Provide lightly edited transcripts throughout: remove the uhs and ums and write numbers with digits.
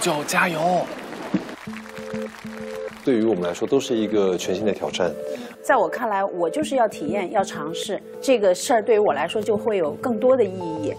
九，加油！ 对于我们来说，都是一个全新的挑战。 在我看来，我就是要体验，要尝试这个事儿，对于我来说就会有更多的意义。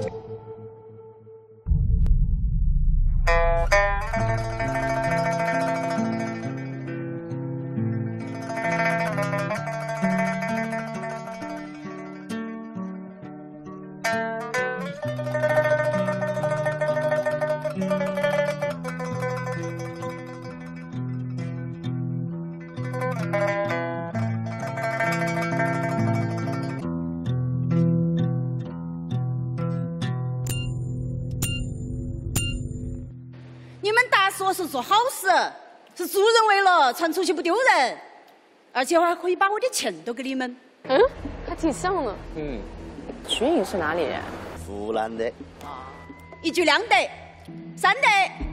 是做好事，是助人为乐，传出去不丢人，而且我还可以把我的钱都给你们。 嗯，还挺像的。 嗯， 徐颖是哪里人？ 湖南的。 一举两得，三得。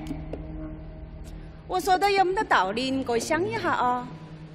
我说的有没得道理？你各位想一下啊！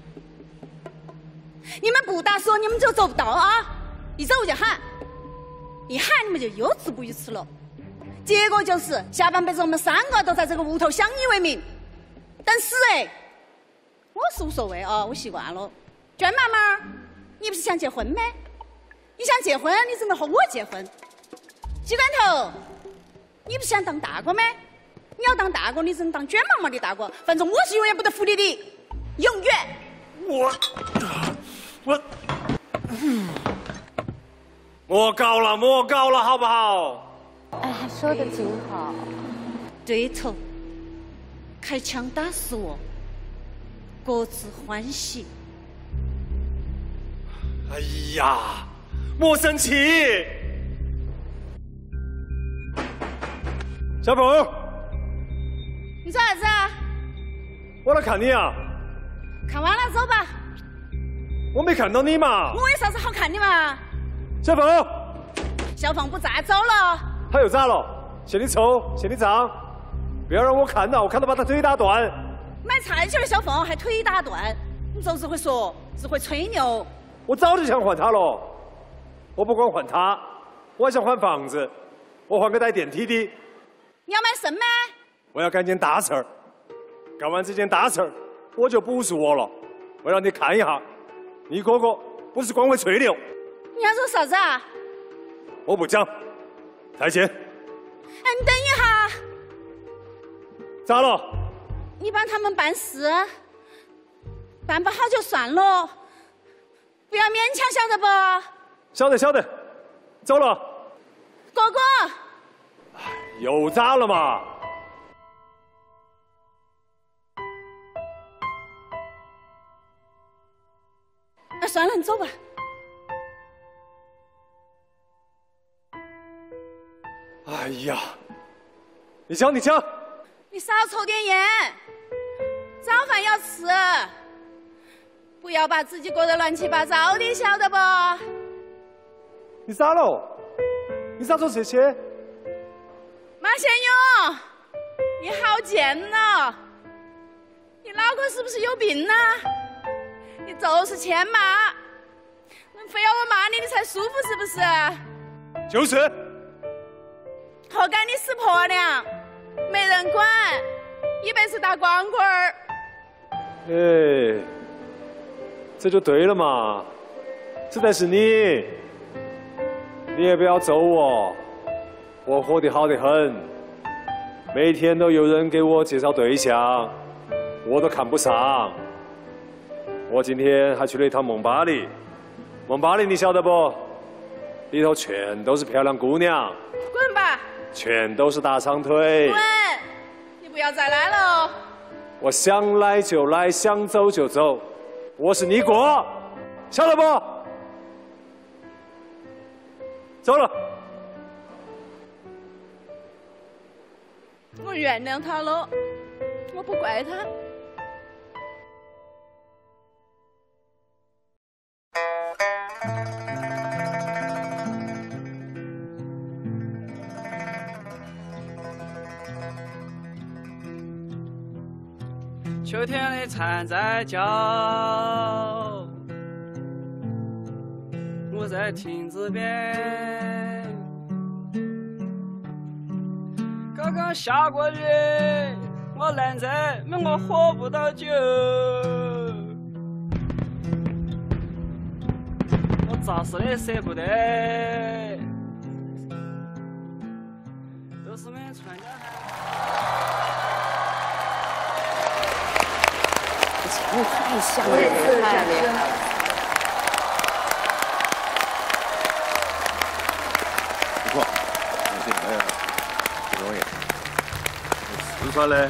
你们不打说你们就做不到啊！一走就喊，一喊你们就又自不语吃了。结果就是下半辈子我们3个都在这个屋头相依为命。但是我是无所谓啊，我习惯了。娟妈妈，你不是想结婚吗？你想结婚，你只能和我结婚。鸡冠头，你不是想当大哥吗？你要当大哥，你只能当娟妈妈的大哥。反正我是永远不得服你的，永远。 莫搞了，好不好？ 哎，说的挺好。 对头，开枪打死我，各自欢喜。 哎呀，莫生气。小凤， 你做啥子啊？ 我来看你啊。 看完了走吧。 我没看到你嘛。 我有啥子好看的嘛？ 小凤， 小凤不在，走了。 他又咋了？嫌你丑，嫌你脏，不要让我看到，我看到把他腿打断。 买菜去了，小凤还腿打断，你就只会说，只会吹牛。 我早就想换他了，我不光换他，我还想换房子，我换个带电梯的。 你要买肾吗？ 我要干件大事儿，干完这件大事儿，我就不是我了。我让你看一下，你哥哥不是光会吹牛。 你要说啥子啊？ 我不讲。再见。 哎，你等一下。 咋了？ 你帮他们办事，办不好就算了，不要勉强，晓得不？ 晓得。走了。 哥哥。 又咋了嘛？ 那算了，你走吧。 哎呀，你讲，你少抽点烟，早饭要吃，不要把自己过得乱七八糟的，晓得不？ 你咋了？你咋做这些？ 马先勇，你好贱呐！你脑壳是不是有病呐？你就是欠骂，非要我骂你，你才舒服是不是？ 就是。 活该你死婆娘，没人管，一辈子打光棍儿。 哎，这就对了嘛，实在是你也不要揍我，我活得好得很，每天都有人给我介绍对象，我都看不上。我今天还去了一趟梦巴黎，梦巴黎你晓得不？里头全都是漂亮姑娘。 滚吧！ 全都是大长腿。 滚！你不要再来了。 我想来就来，想走就走，我是你哥，晓得不？走了。 我原谅他了，我不怪他。 秋天的蝉在叫，我在亭子边，高刚刚下过雨，我烂在没我喝不到酒。我咋死的舍不得，都是没穿家你太像了，太厉害了。 不错，哎呀，不容易。四川的